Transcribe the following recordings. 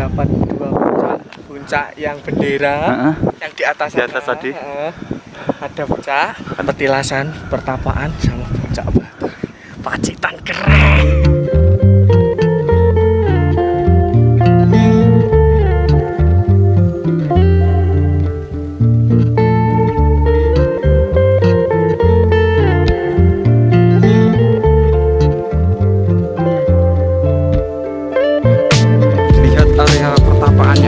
dapat dua puncak yang bendera, yang di atas tadi. Ada puncak petilasan, pertapaan, sama puncak batu. Pacitan keren. Lihat area pertapaannya.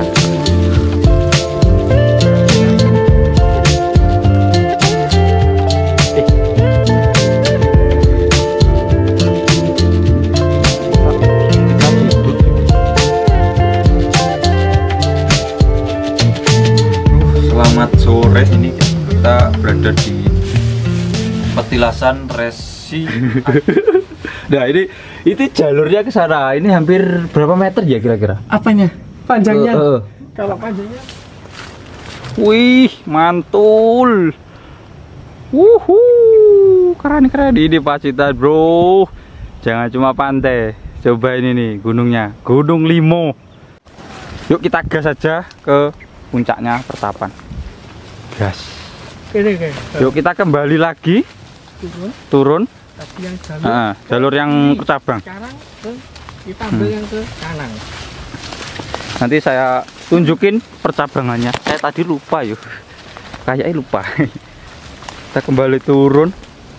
Selamat sore, ini kita berada di petilasan Resi. Nah ini jalurnya ke sana. Ini hampir berapa meter ya kira-kira? Apanya? Panjangnya? Kalau panjangnya? Wih, mantul. Wuhu, keren ini Pacitan, bro. Jangan cuma pantai, coba ini nih gunungnya, Gunung Limo. Yuk kita gas aja ke puncaknya pertapan. Gas. Yuk kita kembali lagi. Turun. Tadi yang jalur yang ke cabang. Sekarang kita ambil yang ke kanan. Nanti saya tunjukin percabangannya. Saya tadi lupa yuk. Kayaknya lupa. Kita kembali turun.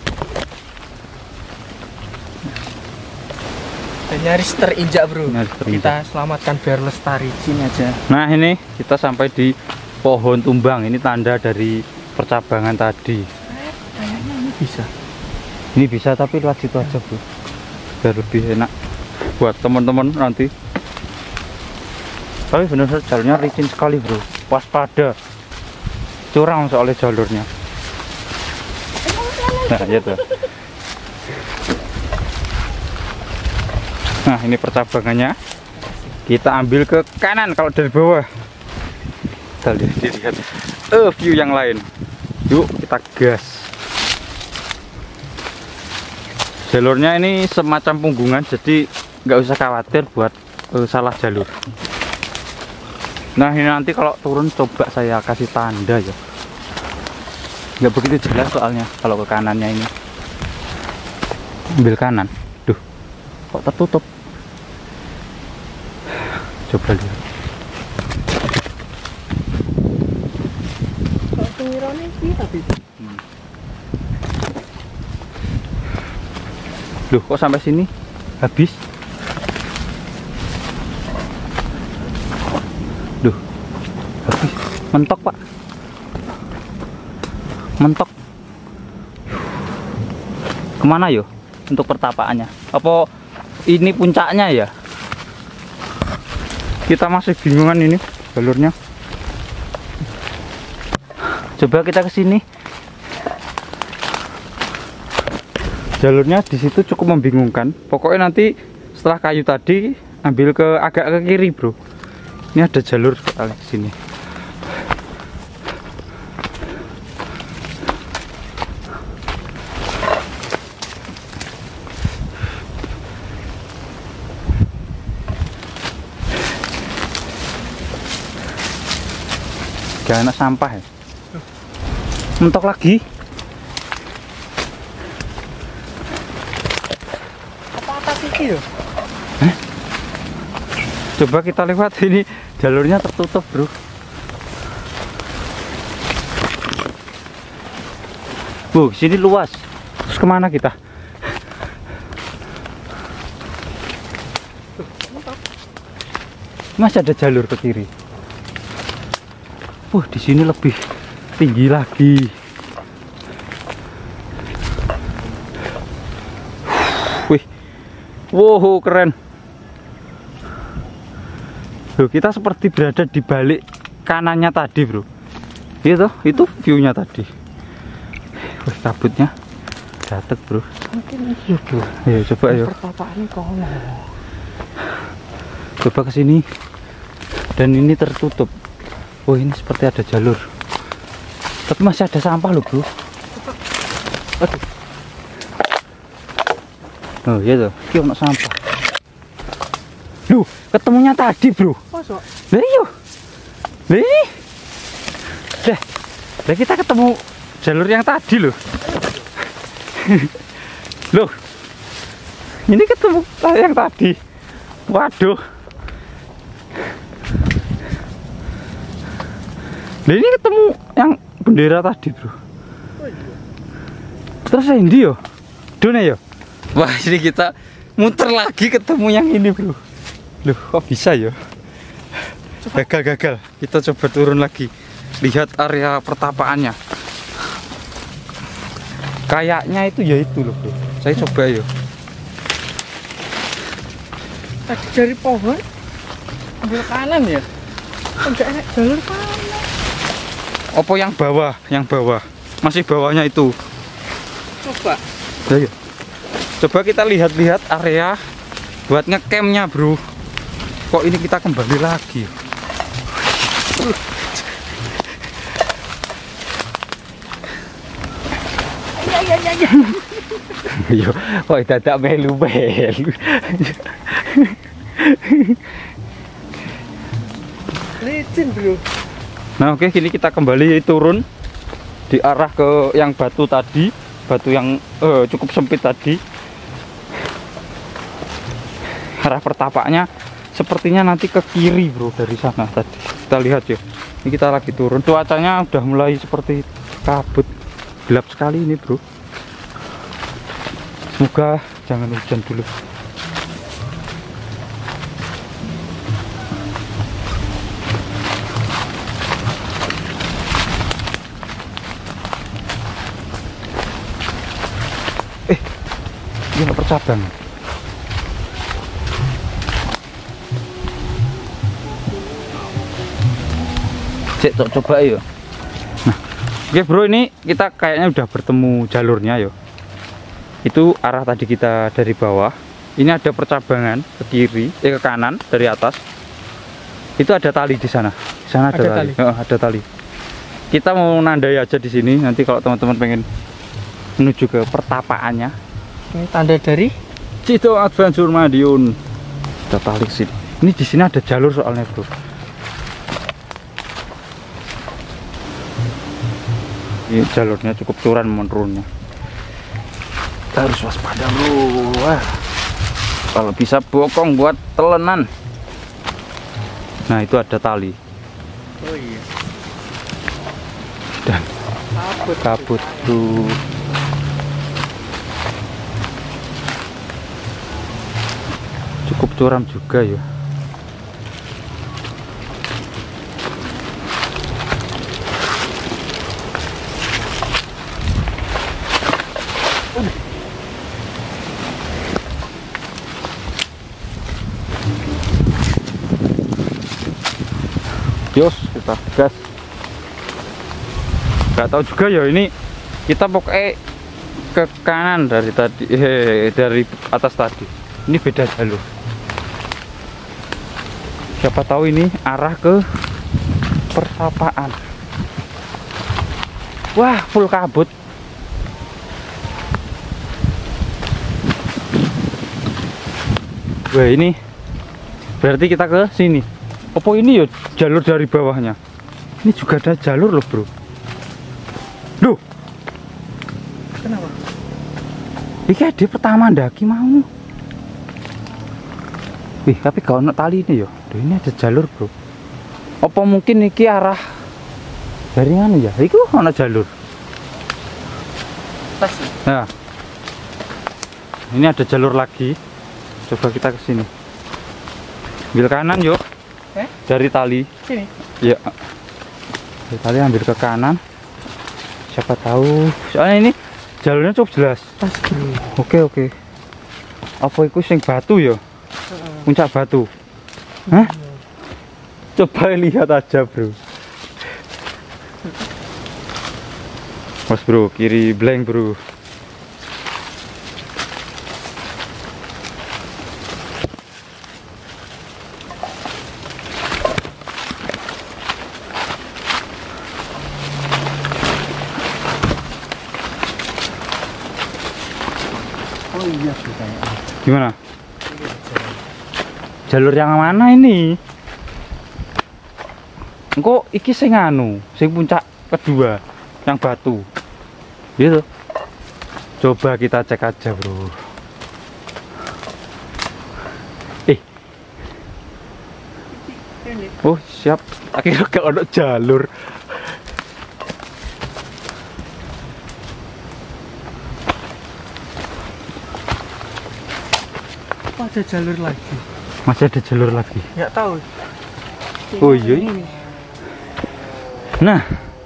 Dan nyaris terinjak, bro. Nyaris terinjak. Kita selamatkan biar lestari. Sini aja. Nah ini kita sampai di pohon tumbang. Ini tanda dari percabangan tadi. Kayaknya ini bisa. Ini bisa tapi lewat situ aja, bro. Biar lebih enak buat teman-teman nanti. Tapi benar jalurnya licin sekali, bro. Waspada. Curang soalnya jalurnya. Nah, gitu. Nah, ini percabangannya. Kita ambil ke kanan kalau dari bawah. Kita lihat view yang lain. Yuk, kita gas. Jalurnya ini semacam punggungan, jadi nggak usah khawatir buat salah jalur. Nah ini nanti kalau turun coba saya kasih tanda ya. Nggak begitu jelas soalnya kalau ke kanannya ini. Ambil kanan. Duh, kok tertutup. Coba lihat. Kalau pengiranya sih tapi. Loh, kok sampai sini habis? Duh, habis. Mentok, Pak. Mentok. Kemana yo untuk pertapaannya? Apa ini puncaknya ya? Kita masih bingungan ini jalurnya. Coba kita ke sini. Jalurnya di situ cukup membingungkan. Pokoknya nanti setelah kayu tadi ambil agak ke kiri, bro. Ini ada jalur soalnya di sini. Jangan sampah ya. Mentok lagi. Yo. Coba kita lewat ini, jalurnya tertutup, bro. Sini luas. Terus kemana kita? Masih ada jalur ke kiri. Di sini lebih tinggi lagi. Wow, keren. Loh, kita seperti berada di balik kanannya tadi, bro. Itu view-nya tadi. Kabutnya datek, bro. Mungkin iya, bro. Ayo coba ayo. Pertapaannya kono. Coba ke sini. Dan ini tertutup. Oh, ini seperti ada jalur. Tapi masih ada sampah loh, bro. Aduh. Oh iya tuh, ini ada sampah. Loh, ketemunya tadi, bro. Masuk. Lah iya. Lah ini. Lah kita ketemu jalur yang tadi loh. Loh. Ini ketemu yang tadi. Waduh. Lah ini ketemu yang bendera tadi, bro. Terus ini yo. Done yo. Wah, ini kita muter lagi ketemu yang ini, bro. Loh, kok bisa ya? Gagal. Kita coba turun lagi. Lihat area pertapaannya. Kayaknya itu ya itu loh, bro. Saya coba ya. Tadi dari pohon ambil kanan ya. Enggak enak jalur kanan. Apa yang bawah? Yang bawah. Masih bawahnya itu. Coba. Ayo. Coba kita lihat-lihat area buat ngecampnya, bro. Kok ini kita kembali lagi? Ya. Yo, kok dadak melu-melu. Licin, bro. Nah, oke, kini kita kembali turun di arah ke yang batu tadi, batu yang cukup sempit tadi. Arah pertapaknya sepertinya nanti ke kiri, bro, dari sana tadi. Kita lihat ya. Ini kita lagi turun. Cuacanya udah mulai seperti kabut. Gelap sekali ini, bro. Semoga jangan hujan dulu. Dia nggak bercabang. Cek, coba ya. Nah, oke, bro, ini kita kayaknya udah bertemu jalurnya ya. Itu arah tadi kita dari bawah. Ini ada percabangan ke kiri, ke kanan dari atas. Itu ada tali di sana. Di sana ada tali. Ada tali. Kita mau nandai aja di sini. Nanti kalau teman-teman pengen menuju ke pertapaannya. Ini tanda dari Cito Adventure Madiun. Ada tali sini. Ini di sini ada jalur soalnya, bro. Ini jalurnya cukup curam menurunnya. Kita harus waspada, bro. Wah. Kalau bisa bokong buat telenan. Nah, itu ada tali. Oh iya. Dan kabut, bro. Cukup curam juga ya. Yos, kita gas. Gak tahu juga ya, ini kita pokoknya ke kanan dari tadi, dari atas tadi. Ini beda jalur. Siapa tahu ini arah ke pertapaan. Wah, full kabut. Wah, ini berarti kita ke sini. Apa ini ya jalur dari bawahnya? Ini juga ada jalur loh, bro. Loh, kenapa? ini ada pertama ndaki mau. Wih, tapi gak ono tali ini ya. Duh, ini ada jalur, bro. Apa mungkin iki arah dari mana ya? Iku ono jalur. Pas. Nah, ini ada jalur lagi. Coba kita ke sini. Ambil kanan yuk. Dari tali. Sini. Ya. Dari tali ambil ke kanan. Siapa tahu. Soalnya ini jalurnya cukup jelas. Pas, bro. Oke. Apa itu sing batu ya? Puncak batu. Hah? Coba lihat aja, bro. Mas, bro, kiri blank, bro. Oh iya, sudah. Gimana? jalur yang mana ini? Engko iki sing anu, sing puncak kedua yang batu. Gitu. Coba kita cek aja, Bro. Oh, siap. Akhirnya gak ada jalur. Ada jalur lagi. Masih ada jalur lagi. Nggak tahu. Oh iya. Nah,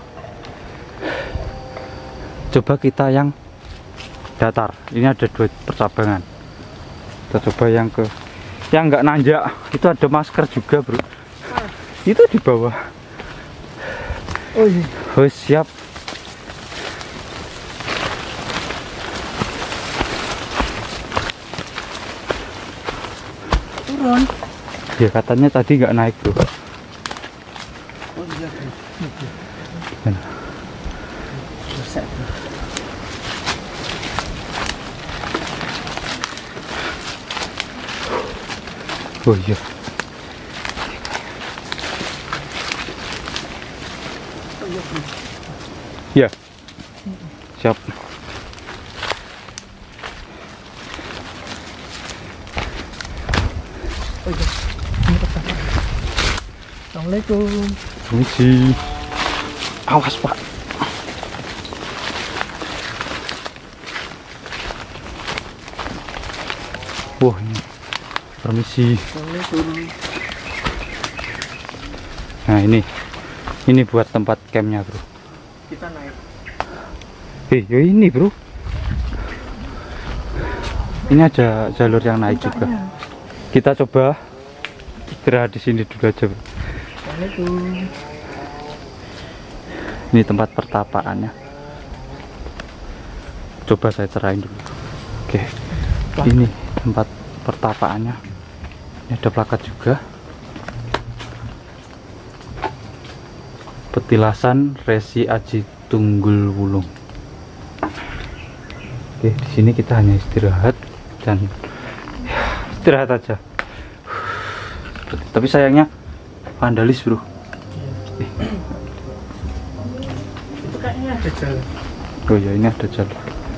coba kita yang datar. Ini ada 2 percabangan. Kita coba yang nggak nanjak. Itu ada masker juga, Bro. Itu di bawah. Oh iya. Oh, siap. Turun. Ya katanya tadi nggak naik, Bro. Oh iya. Mana? Buset. Oh iya. Ya. Siap. Oh iya. Ini pertama. Assalamualaikum. Permisi. Awas, Pak. Wah, ini. Permisi. Assalamualaikum. Nah, ini buat tempat campnya, Bro. Kita naik. Ya ini, Bro. Ini ada jalur yang naik juga. Kita coba istirahat di sini dulu aja, Bro. Assalamualaikum. Ini tempat pertapaannya. Coba saya cerain dulu. Oke. Ini tempat pertapaannya. Ini ada plakat juga. Petilasan Resi Aji Tunggul Wulung. Oke, di sini kita hanya istirahat dan ya, istirahat aja. Tapi sayangnya vandalis, Bro. Itu kayaknya ada jalan. Oh ya, ini ada jalur.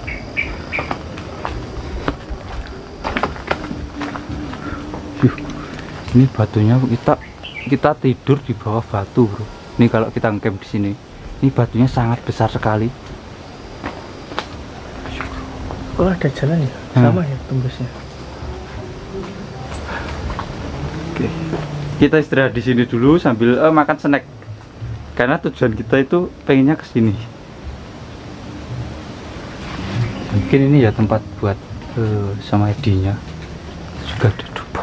Yuh, ini batunya kita tidur di bawah batu, Bro. Ini kalau kita ngecamp di sini, ini batunya sangat besar sekali. Oh ada jalan ya? Sama ya tembusnya. Oke. Kita istirahat di sini dulu sambil makan snack. Karena tujuan kita itu pengennya ke sini. Mungkin ini ya tempat buat sama Edinya. Juga ada dupa.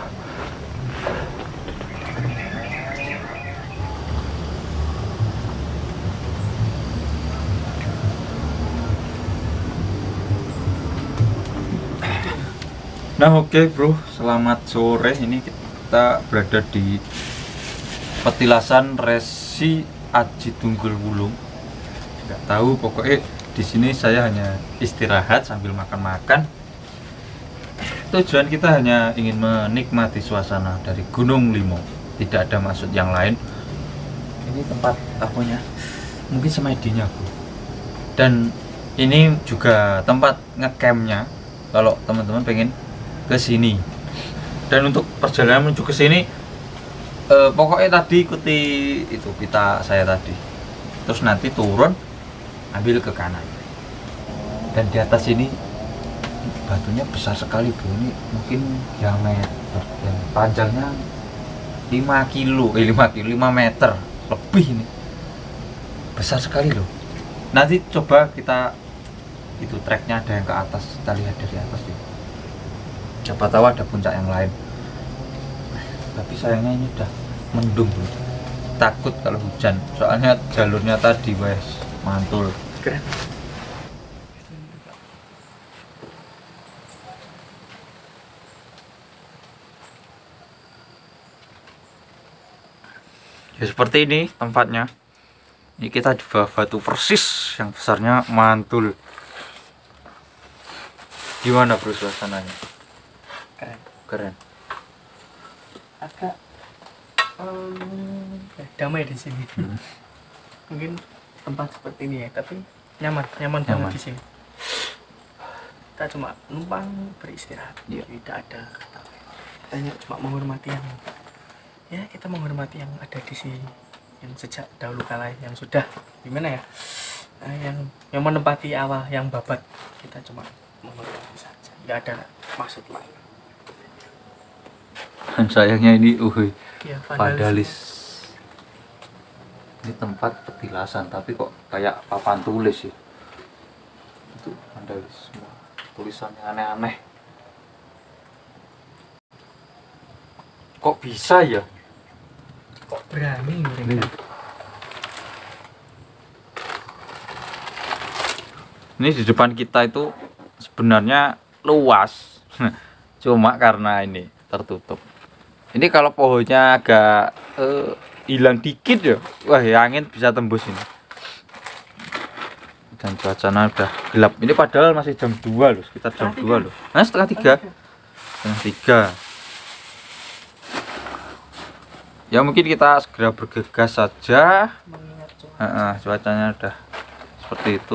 Nah, oke, Bro, selamat sore. Ini kita berada di Petilasan Resi Aji Tunggul Wulung. Nggak tahu, pokoknya di sini saya hanya istirahat sambil makan-makan. Tujuan kita hanya ingin menikmati suasana dari Gunung Limo. Tidak ada maksud yang lain. Ini tempat apanya? Mungkin sama Edinya, Bro. Dan ini juga tempat ngecampnya. Kalau teman-teman pengen ke sini. Dan untuk perjalanan menuju ke sini pokoknya tadi ikuti itu pita saya tadi. Terus nanti turun ambil ke kanan. Dan di atas ini batunya besar sekali, Bro. Ini mungkin diameter dan panjangnya 5 meter lebih ini. Besar sekali loh. Nanti coba kita itu treknya ada yang ke atas, kita lihat dari atas ya. Siapa tahu ada puncak yang lain. Tapi sayangnya ini udah mendung, Bro. Takut kalau hujan. Soalnya jalurnya tadi wes mantul. Keren. Ya seperti ini tempatnya. Ini kita di bawah batu persis yang besarnya mantul. Gimana, Bro, suasananya? Keren. Keren. agak damai di sini. Mungkin tempat seperti ini ya, tapi nyaman banget di sini. Kita cuma numpang beristirahat, tidak ada kita hanya cuma menghormati kita menghormati yang ada di sini, yang sejak dahulu kala yang sudah gimana ya, yang menempati awal yang babat. Kita cuma menghormati saja, nggak ada maksud lain. Dan sayangnya ini Ya, vandalis. Ini tempat petilasan tapi kok kayak papan tulis ya. Itu vandalis semua, tulisannya aneh-aneh. Kok bisa ya? Kok berani mereka? Ini di depan kita itu sebenarnya luas, cuma karena ini tertutup. Ini kalau pohonnya agak hilang dikit ya, wah ya angin bisa tembus ini. Dan cuacanya udah gelap. Ini padahal masih jam 2 loh, sekitar jam 2 loh. Nah, setengah 3. Setengah 3. Ya mungkin kita segera bergegas saja. Cuacanya udah seperti itu.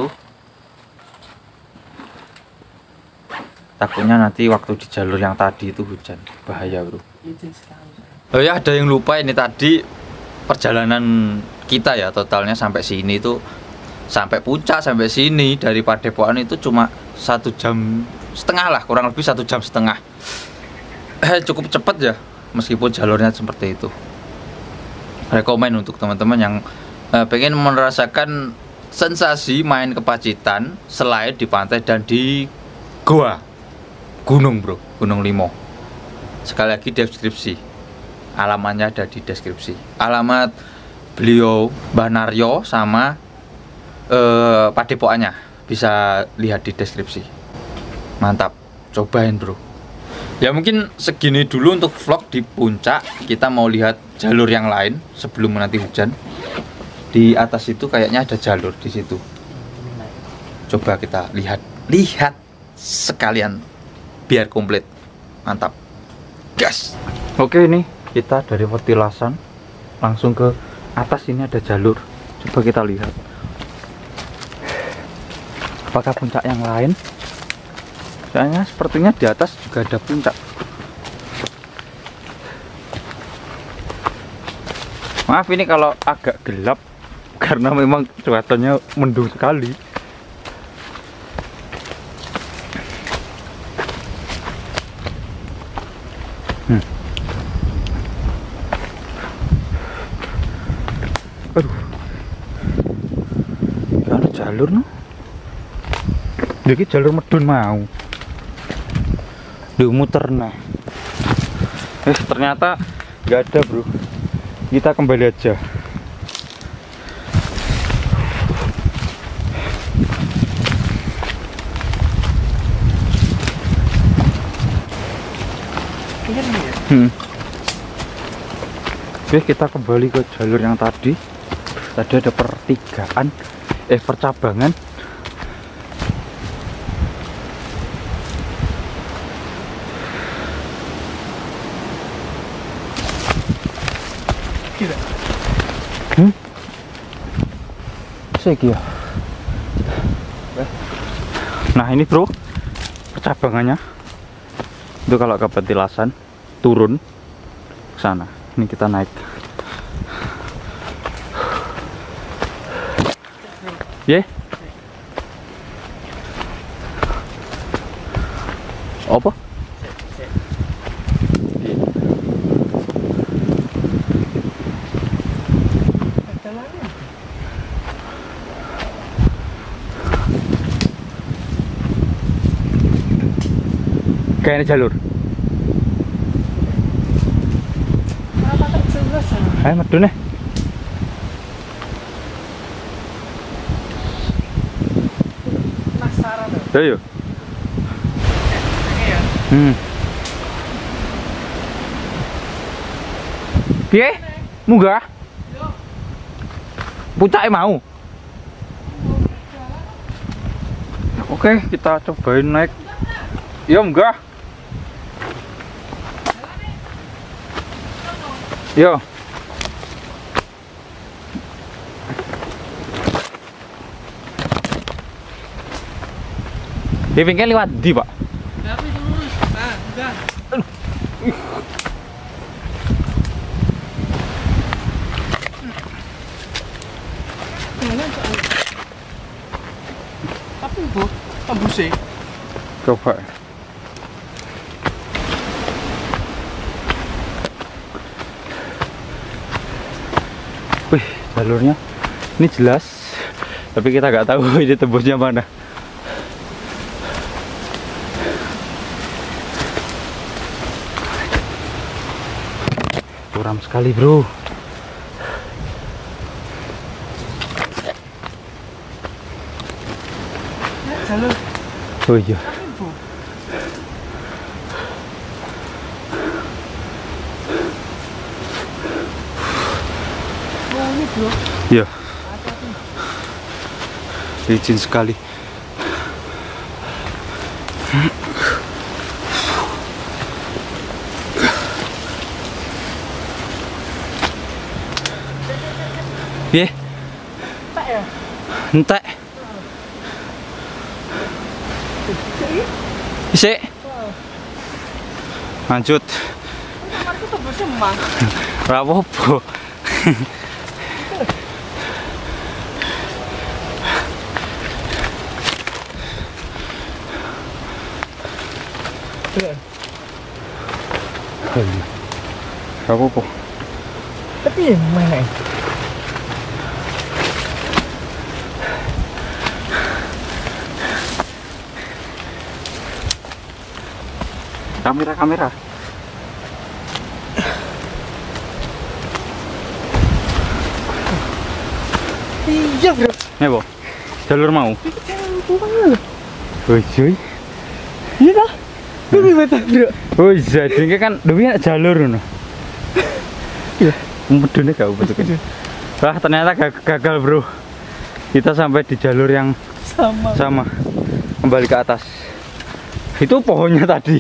Takutnya nanti waktu di jalur yang tadi itu hujan, bahaya bro. Oh ya, ada yang lupa, ini tadi perjalanan kita ya totalnya sampai sini itu, sampai puncak sampai sini dari Padepokan itu cuma 1,5 jam lah, kurang lebih 1,5 jam. Cukup cepat ya, meskipun jalurnya seperti itu. Rekomen untuk teman-teman yang pengen merasakan sensasi main ke Pacitan selain di pantai dan di goa gunung bro, Gunung Limo. Sekali lagi deskripsi, alamatnya ada di deskripsi. Alamat beliau Mbah Naryo sama Padepokannya bisa lihat di deskripsi. Mantap, cobain bro. Ya mungkin segini dulu untuk vlog di puncak. Kita mau lihat jalur yang lain sebelum nanti hujan. Di atas itu kayaknya ada jalur di situ. Coba kita lihat sekalian biar komplit. Mantap. Gas. Oke, ini kita dari petilasan langsung ke atas, ini ada jalur. Coba kita lihat. Apakah puncak yang lain? Kayaknya sepertinya di atas juga ada puncak. Maaf ini kalau agak gelap karena memang cuacanya mendung sekali. Aduh, ada jalur no. Jadi jalur medun mau. Duh, muter nah. Ternyata nggak ada bro. Kita kembali aja. Oke, kita kembali ke jalur yang tadi. Tadi ada pertigaan, percabangan. Ya. Nah ini bro, percabangannya itu kalau ke petilasan turun ke sana. Ini kita naik. Ya. Apa? Kayaknya jalur. Ayo medun nih. Ayo. Piye? Munggah? Puncake mau. Oke, kita cobain naik. Ya munggah. Yo. Di bengkel lewat di, Pak. Tapi terus. Nah, udah. Tapi bu, tembusnya. Coba. Wih, jalurnya ini jelas, tapi kita nggak tahu ini tembusnya mana. Curam sekali, bro. Jalur. Oh iya. Tapi bu. Oh ini bro. Iya. Licin sekali. Piye? Tak ya? Entek. Isik. Lanjut. Kemarin tuh tembusnya emang. Ora apa-apa. Ora apa-apa. Tapi mana? Kamera. Iya bro. Ya, Bu. Jalur mau. Woi, cuy. Iya dah. Lebih betul bro. Oh iya, ini kan demi jalur ngono. Iya. Medune gak betul. Wah, ternyata gagal, bro. Kita sampai di jalur yang sama. Kembali ke atas. Itu pohonnya tadi.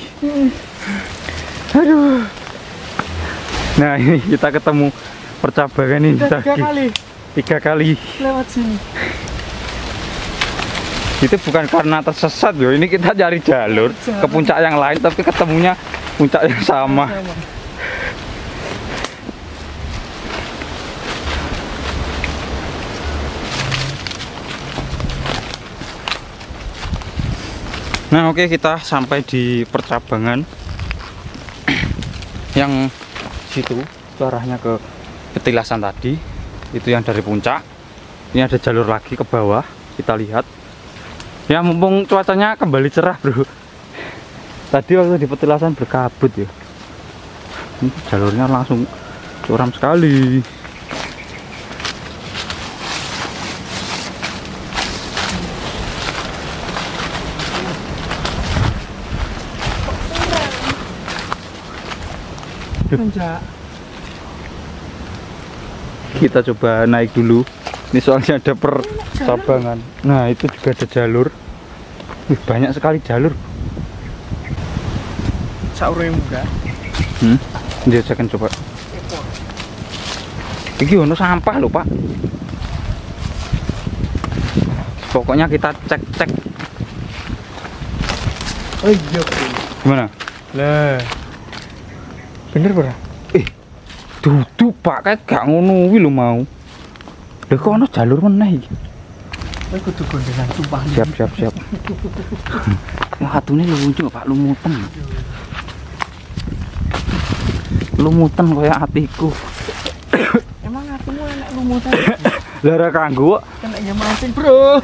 Aduh. Nah, ini kita ketemu percabangan ini Udah tadi. 3 kali lewat sini. Itu bukan karena tersesat loh, ini kita cari jalur ke puncak yang lain tapi ketemunya puncak yang sama. Nah, oke, kita sampai di percabangan yang situ, itu arahnya ke petilasan tadi. Itu yang dari puncak. Ini ada jalur lagi ke bawah, kita lihat. Ya, mumpung cuacanya kembali cerah, bro. Tadi waktu di petilasan berkabut ya. Ini jalurnya langsung curam sekali. Puncak. Kita coba naik dulu. Ini soalnya ada percabangan. Nah, itu juga ada jalur. Wih, banyak sekali jalur. Saure muda. Dia akan coba. Ini ono sampah loh, Pak. Pokoknya kita cek. Oh iya bro. Gimana? Lah. Bener bro. Duduk, Pak, kayak gak ngono kuwi lho mau. Lha kok ono jalur meneh iki. Kowe kudu gondengan sumpah. Siap. Wah, hatune lucu, Pak, lumutan. Lumutan kaya atiku. Emang hatimu enak lumutan. Lara kanggo Kena ya mancing, bro.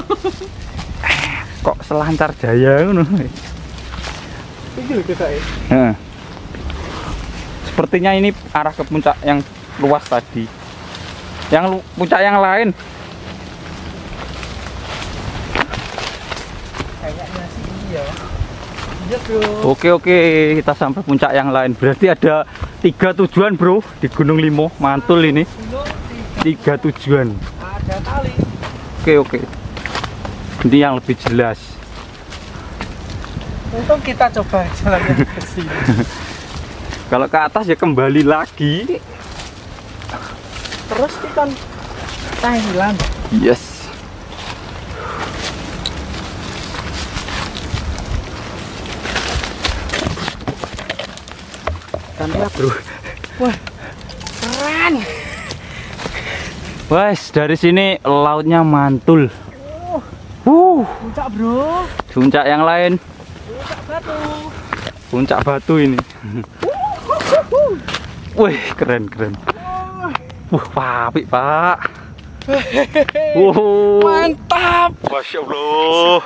kok selancar jaya ngono. Iki lho ketake. Heeh. Sepertinya ini arah ke puncak yang luas tadi. Yang puncak yang lain. Kayaknya sih iya. Iya, bro. Oke, kita sampai puncak yang lain. Berarti ada 3 tujuan, bro, di Gunung Limo. Mantul ini. 3 tujuan. Ada kali. Oke. Ini yang lebih jelas. Untung kita coba jalan yang ke sini. Kalau ke atas ya kembali lagi Terus kita Thailand. Yes. Kan ya, bro. Wah, keren. Wes, dari sini lautnya mantul. Puncak, bro. Puncak yang lain. Puncak batu. Puncak batu ini. Wih, keren. Apik, Pak. Mantap. Masya Allah.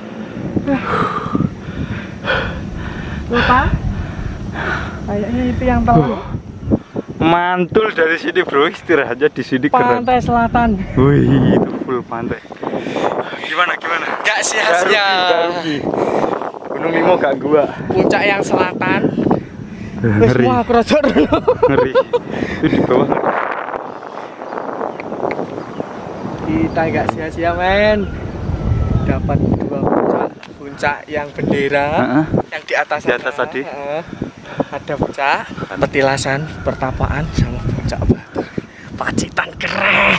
Lupa? Kayaknya itu yang tahu. Mantul dari sini, bro. Istirahatnya di sini keren. Pantai Selatan. Wih, itu full pantai. Gimana? Gak sia-sia. Gunung Limo gak gua. Puncak yang selatan. Ngeri. Semua aku rojok dulu. Ngeri. Itu di bawah. Kita gak sia-sia, men. Dapat 2 puncak yang bendera. Yang di atas tadi. Ada puncak petilasan, pertapaan, sama puncak batu. Pacitan keren.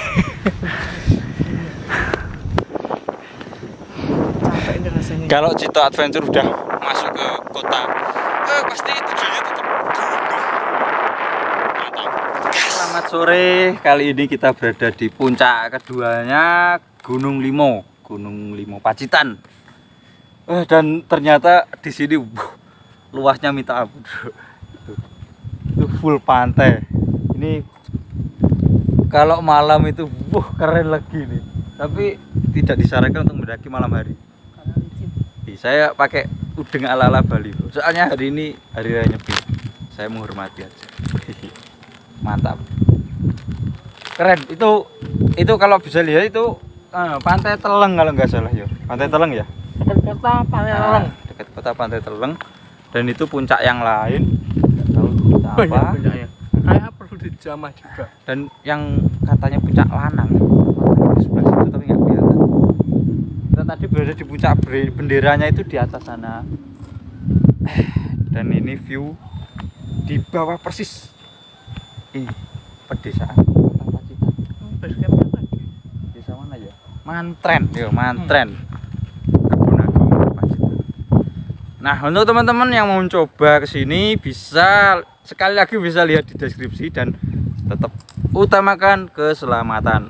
Capek ini rasanya. Kalau Cito Adventure udah masuk ke kota, pasti tujuannya tetap gunung. Mantap. Selamat sore. Kali ini kita berada di puncak keduanya Gunung Limo Pacitan. Dan ternyata di sini luasnya minta ampun. Itu full pantai. Ini kalau malam itu keren lagi nih. Tapi tidak disarankan untuk mendaki malam hari. Saya pakai udeng ala-ala Bali. Soalnya hari ini hari raya Nyepi. Saya menghormati aja. Mantap. Keren. Itu kalau bisa lihat itu Pantai Teleng kalau nggak salah ya. Pantai Teleng ya? Dekat kota Pantai Teleng. Dekat kota Pantai Teleng. Dan itu puncak yang lain. Nggak tahu puncak apa. Puncaknya. Kayak perlu dijamah juga. Dan yang katanya puncak Lanang. Di sebelah situ tapi nggak kelihatan. Kita tadi berada di puncak benderanya itu di atas sana. Dan ini view di bawah persis. Ini pedesaan Pacitan. Desa mana ya? Mantren, Kebun Agung Pacitan. Nah, untuk teman-teman yang mau coba ke sini bisa sekali lagi bisa lihat di deskripsi dan tetap utamakan keselamatan.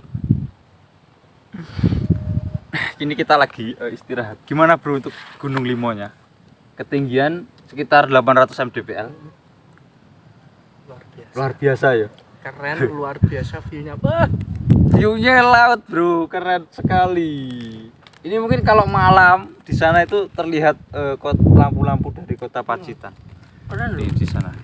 Kini kita lagi istirahat. Gimana, bro, untuk Gunung Limonya? Ketinggian sekitar 800 mdpl. Luar biasa ya. Keren, luar biasa view-nya. View-nya laut, bro, keren sekali. Ini mungkin kalau malam di sana itu terlihat lampu-lampu dari kota Pacitan. Keren Di sana.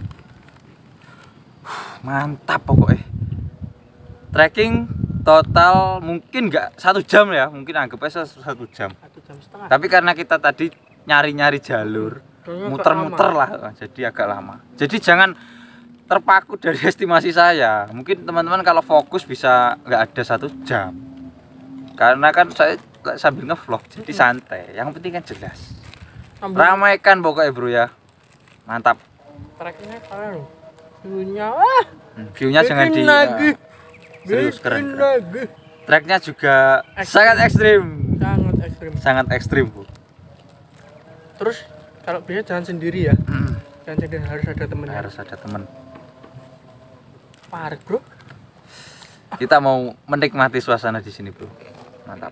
Mantap pokoknya. Trekking total mungkin nggak 1 jam ya, mungkin anggap aja 1 jam. 1 jam setengah. Tapi karena kita tadi nyari-nyari jalur, muter-muter lah, jadi agak lama. Jadi jangan terpaku dari estimasi saya. Mungkin teman-teman kalau fokus bisa nggak ada 1 jam. Karena kan saya sambil ngevlog, jadi santai. Yang penting kan jelas. Ramaikan pokoknya, bro ya. Mantap. Tracknya keren loh. View-nya jangan di serius keren. Tracknya juga sangat ekstrim. Sangat ekstrim, Bu. Terus kalau bisa jangan sendiri ya. Jangan sendiri, harus ada temennya. Harus ada teman. Parah, bro. Kita mau menikmati suasana di sini, bro. Mantap.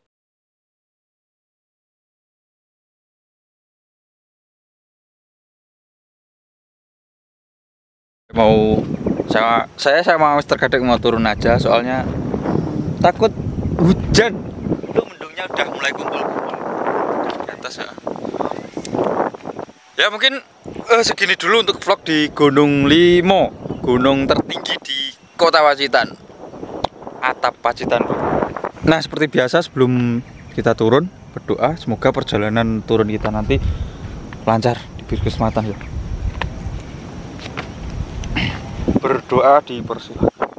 Saya mau terkadang mau turun aja soalnya takut hujan. Itu mendungnya udah mulai kumpul di atas ya. Ya mungkin segini dulu untuk vlog di Gunung Limo, gunung tertinggi di kota Pacitan, atap Pacitan, bro. Nah, seperti biasa sebelum kita turun berdoa semoga perjalanan turun kita nanti lancar, diberi keselamatan ya. Berdoa dipersilakan.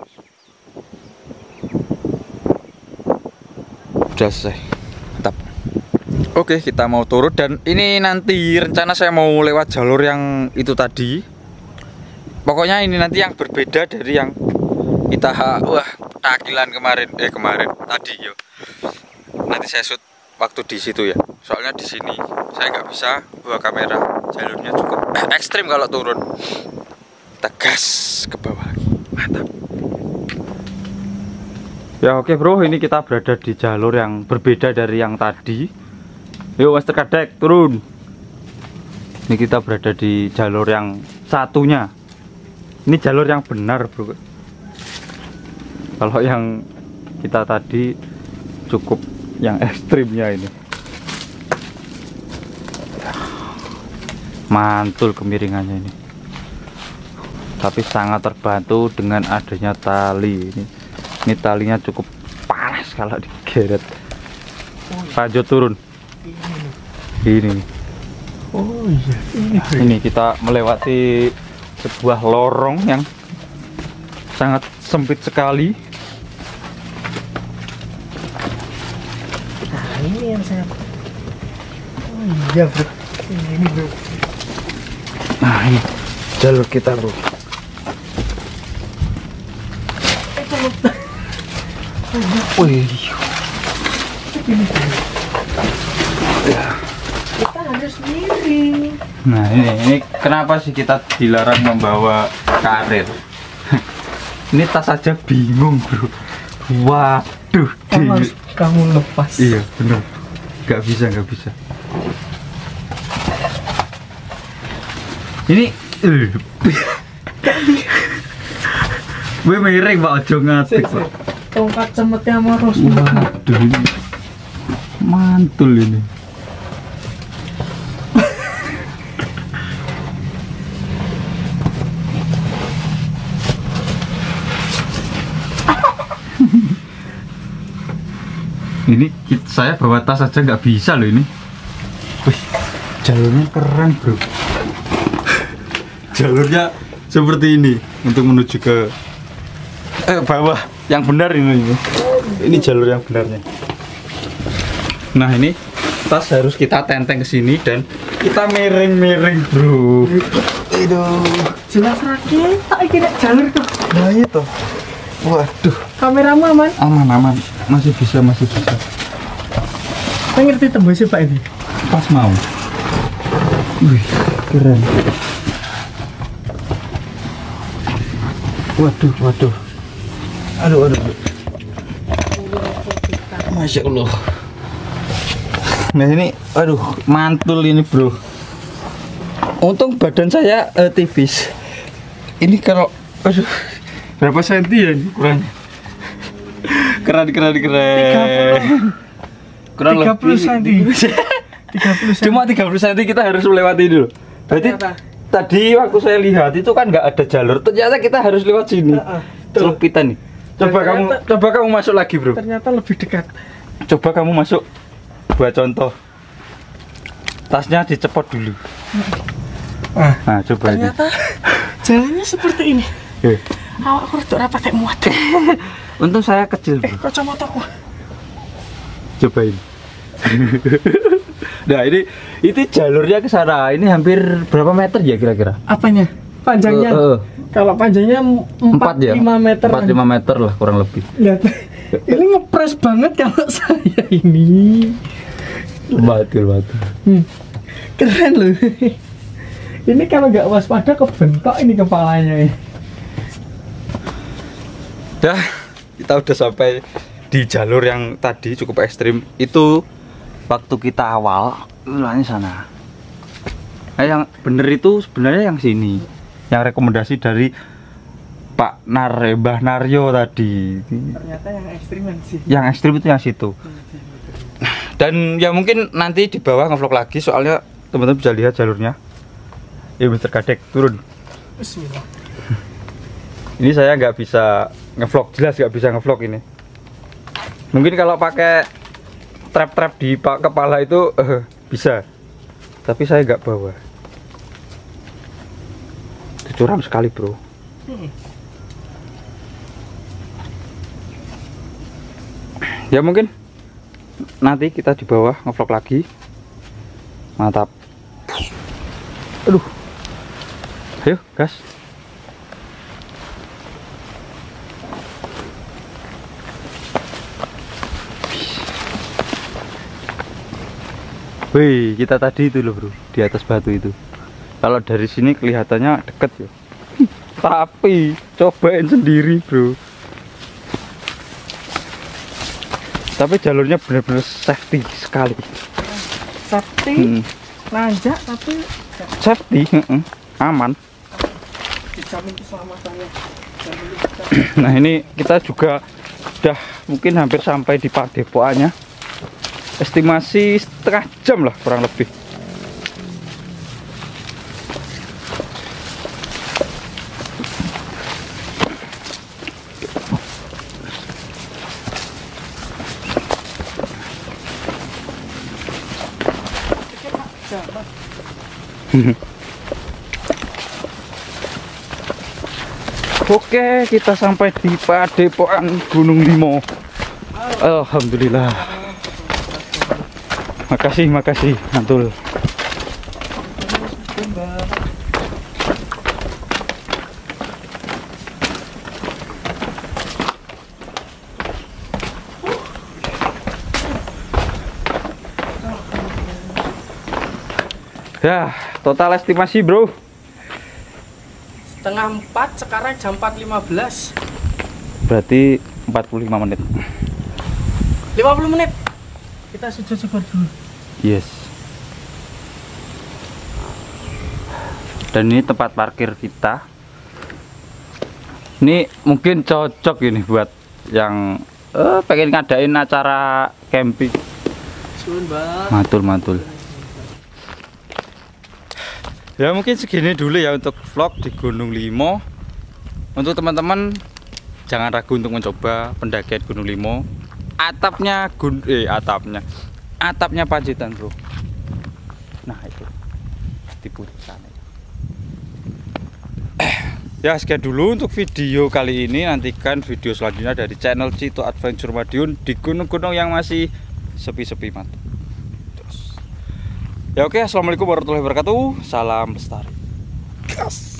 Udah selesai. Mantap. Oke, kita mau turun dan ini nanti rencana saya mau lewat jalur yang itu tadi. Pokoknya ini nanti yang berbeda dari yang Kita wah takilan kemarin tadi yo. Nanti saya shoot waktu di situ ya. Soalnya di sini saya nggak bisa bawa kamera. Jalurnya cukup ekstrim kalau turun. Kita gas ke bawah lagi. Mantap. Ya oke bro, ini kita berada di jalur yang berbeda dari yang tadi. Yuk Master Kadek turun. Ini kita berada di jalur yang satunya. Ini jalur yang benar bro. Kalau yang kita tadi cukup yang ekstrimnya ini. Mantul kemiringannya ini. Tapi sangat terbantu dengan adanya tali ini. Ini talinya cukup panas kalau digeret. Lanjut turun. Ini. Oh iya, Ini kita melewati sebuah lorong yang sangat sempit sekali. nah ini yang saya. Oh iya bro, ini bro. Nah ini jalur kita bro. Wih, Ini bro. Kita harus miring. nah ini kenapa sih kita dilarang membawa karir? Ini tas aja bingung bro. Waduh, Kamu lepas. iya bener, nggak bisa. Ini gue miring pak, ojo ngatik pak. Tongkat cemetnya marus. Waduh, ini mantul ini. Ini saya bawa tas aja nggak bisa loh ini. Wih, jalurnya keren bro. Jalurnya seperti ini untuk menuju ke bawah yang benar ini. Ini jalur yang benarnya. Nah ini tas harus kita tenteng ke sini dan kita miring bro. Jelas rakit, tak kira jalur tuh. Nah itu. Waduh. Kameramu aman? Aman. Masih bisa. Saya ngerti tembusnya pak ini. Pas mau. Wih, keren. Waduh. Aduh. Masya Allah. Nah ini, aduh, mantul ini bro. Untung badan saya tipis. Ini kalau, aduh, berapa senti ya ini kurangnya? Keren. Kurang 30 lebih senti. 30 Cuma 30 cm kita harus melewati dulu. Berarti tadi waktu saya lihat itu kan nggak ada jalur. Ternyata kita harus lewat sini. Celupitan nih. Coba kamu masuk lagi, bro. Ternyata lebih dekat. Coba kamu masuk. Buat contoh. Tasnya dicepot dulu. Nah, coba ini. Ternyata jalannya seperti ini. Awakku rada ora pakai muat. Untung saya kecil, bro. Kacamataku. Cobain. Nah ini jalurnya ke sana. Ini hampir berapa meter ya kira-kira? Apanya? Panjangnya? Kalau panjangnya 4-5 meter. 4-5 meter lah kurang lebih. Lihat. Ini ngepres banget kalau saya ini. Betul. Keren loh. Ini kalau nggak waspada kebentok ini kepalanya. Dah, kita udah sampai di jalur yang tadi cukup ekstrim. Itu waktu kita awal ulangnya sana. Nah, yang bener itu sebenarnya yang sini. Yang rekomendasi dari Pak Mbah Naryo tadi. Ternyata yang ekstrim yang sih. Yang ekstrim itu yang situ. Dan ya mungkin nanti di bawah ngevlog lagi soalnya teman-teman bisa lihat jalurnya. Ya Mr. Kadek turun. Bismillah. Ini saya nggak bisa ngevlog, jelas nggak bisa ngevlog ini. Mungkin kalau pakai trap di kepala itu bisa, tapi saya nggak bawa. Itu curam sekali bro. Ya mungkin nanti kita di bawah ngevlog lagi. Mantap. Aduh. Ayo gas. Wih, kita tadi itu loh bro, di atas batu itu. Kalau dari sini kelihatannya deket ya. Tapi cobain sendiri bro. Tapi jalurnya benar-benar safety sekali. Safety, nanjak tapi Safety, aman. dijamin keselamatannya. Nah ini kita juga udah mungkin hampir sampai di padepokannya. Estimasi setengah jam lah kurang lebih. Oke, kita sampai di padepokan Gunung Limo. Alhamdulillah. Makasih, mantul. Ya, total estimasi bro. Setengah 4, sekarang jam 4.15. Berarti 45 menit. 50 menit. Kita sujud-sujud dulu. Yes. Dan ini tempat parkir kita. Ini mungkin cocok ini buat yang pengen ngadain acara camping. Sun, Bang. Mantul. Ya mungkin segini dulu ya untuk vlog di Gunung Limo. Untuk teman-teman jangan ragu untuk mencoba pendakian Gunung Limo. Atapnya Pacitan bro. Nah itu di puncak sana. Ya sekian dulu untuk video kali ini. Nantikan video selanjutnya dari channel Cito Adventure Madiun di gunung-gunung yang masih sepi-sepi mantap. Ya oke, assalamualaikum warahmatullahi wabarakatuh. Salam lestari. Gas.